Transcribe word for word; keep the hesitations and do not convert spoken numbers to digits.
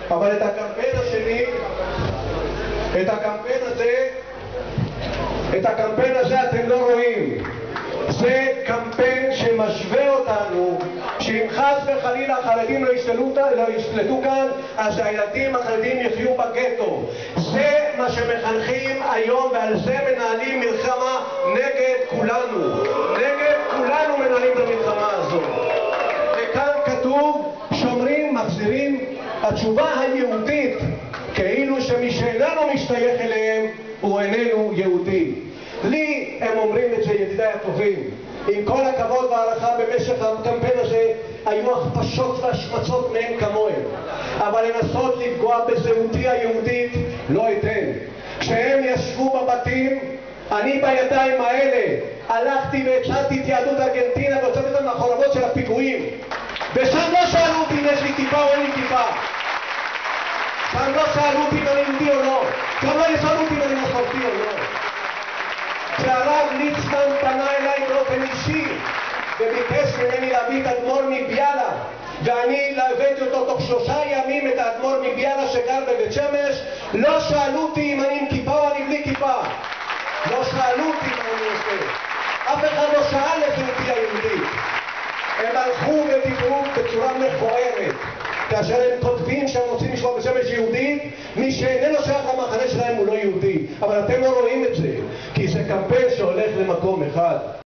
אבל את הקמפיין השני, את הקמפיין הזה, את הקמפיין הזה אתם לא רואים. זה קמפיין שמשווה אותנו, שאם חס וחלילה החרדים לא ישתלטו, לא ישתלטו כאן, אז הילדים החרדים יחיו בגטו. זה מה שמחנכים היום, ועל זה מנהלים מלחמה נגד כולנו. נגד כולנו מנהלים את המלחמה הזאת. וכאן כתוב, שומרים, מחזירים. התשובה היהודית, כאילו שמי שאיננו משתייך אליהם, הוא איננו יהודי. לי הם אומרים את זה, ידידיי הטובים. עם כל הכבוד והערכה, במשך הקמפיין הזה היו הכפשות והשמצות מהם כמוהם, אבל לנסות לפגוע בזהותי היהודית לא אתן. כשהם ישבו בבתים, אני בידיים האלה הלכתי והצעתי את יהדות ארגנטינה והוצאתי אותם מהחורבות של הפיגועים, ושם לא שאלו אותי אם יש לי כיפה או אין לי כיפה. שם לא שאלו אותי אם אני יהודי או לא. שם לא שאלו אותי אם אני מסורתי או לא. כשהרב ליצמן פנה אליי באופן אישי וביקש ממני להביא את האדמו"ר מביאלה, ואני הבאתי אותו תוך שלושה ימים, את האדמו"ר מביאלה שגר בבית שמש, לא שאלו אותי אם אני עם כיפה או אני בלי כיפה. לא שאלו אותי מה אני עושה. אף אחד לא שאל את זהותי היהודית. הם הלכו ודיברו בצורה מכוערת. כאשר הם כותבים שהם רוצים לשמוע בשמש יהודית, מי שאיננו שייך למחנה שלהם הוא לא יהודי. אבל אתם לא רואים את זה, כי זה קמפיין שהולך למקום אחד.